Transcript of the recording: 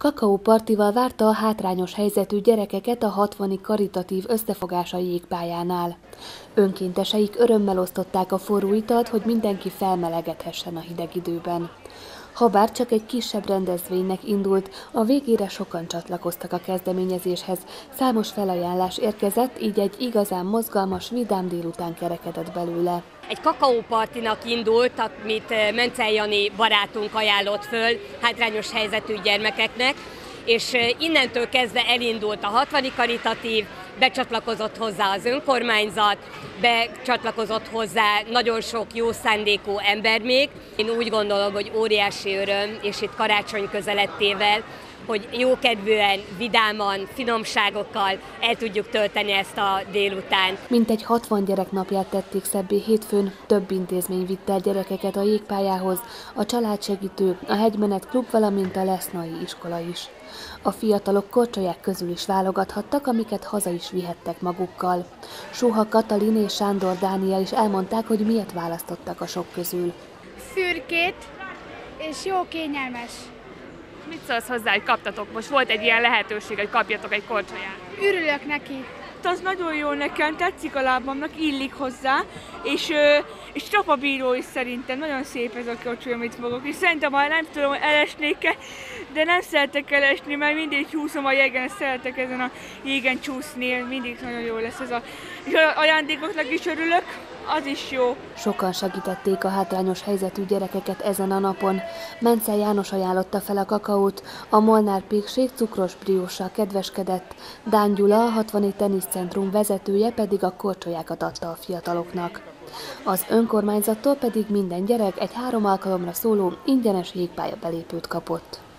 Kakaópartival várta a hátrányos helyzetű gyerekeket a 60. karitatív összefogás a jégpályánál. Önkénteseik örömmel osztották a forró italt, hogy mindenki felmelegedhessen a hideg időben. Habár csak egy kisebb rendezvénynek indult, a végére sokan csatlakoztak a kezdeményezéshez. Számos felajánlás érkezett, így egy igazán mozgalmas, vidám délután kerekedett belőle. Egy kakaópartinak indult, amit Mencel Jani barátunk ajánlott föl hátrányos helyzetű gyermekeknek, és innentől kezdve elindult a 60. karitatív, becsatlakozott hozzá az önkormányzat, becsatlakozott hozzá nagyon sok jó szándékú ember még. Én úgy gondolom, hogy óriási öröm, és itt karácsony közelettével, hogy jókedvűen, vidáman, finomságokkal el tudjuk tölteni ezt a délutánt. Mintegy 60 gyerek napját tették szebbé hétfőn, több intézmény vitte el gyerekeket a jégpályához, a Családsegítő, a Hegymenet Klub, valamint a Lesznai iskola is. A fiatalok korcsolyák közül is válogathattak, amiket haza is vihettek magukkal. Suha Katalin és Sándor Dániel is elmondták, hogy miért választottak a sok közül. Szürkét, és jó kényelmes. Mit szólsz hozzá, hogy kaptatok? Most volt egy ilyen lehetőség, hogy kapjatok egy korcsolyát. Örülök neki. Az nagyon jó nekem, tetszik a lábamnak, illik hozzá, és csapabíró is szerintem. Nagyon szép ez a korcsolya, amit fogok. És szerintem már nem tudom, hogy elesnék-e, de nem szeretek elesni, mert mindig húzom a jégen, szeretek ezen a jégen csúszni, mindig nagyon jó lesz ez a... És ajándékoknak is örülök, az is jó. Sokan segítették a hátrányos helyzetű gyerekeket ezen a napon. Mencel János ajánlotta fel a kakaót, a Molnár Pékség cukros brióssal kedveskedett, Dán Gyula, a 60. teniszcentrum vezetője pedig a korcsolyákat adta a fiataloknak. Az önkormányzattól pedig minden gyerek egy 3 alkalomra szóló ingyenes jégpálya belépőt kapott.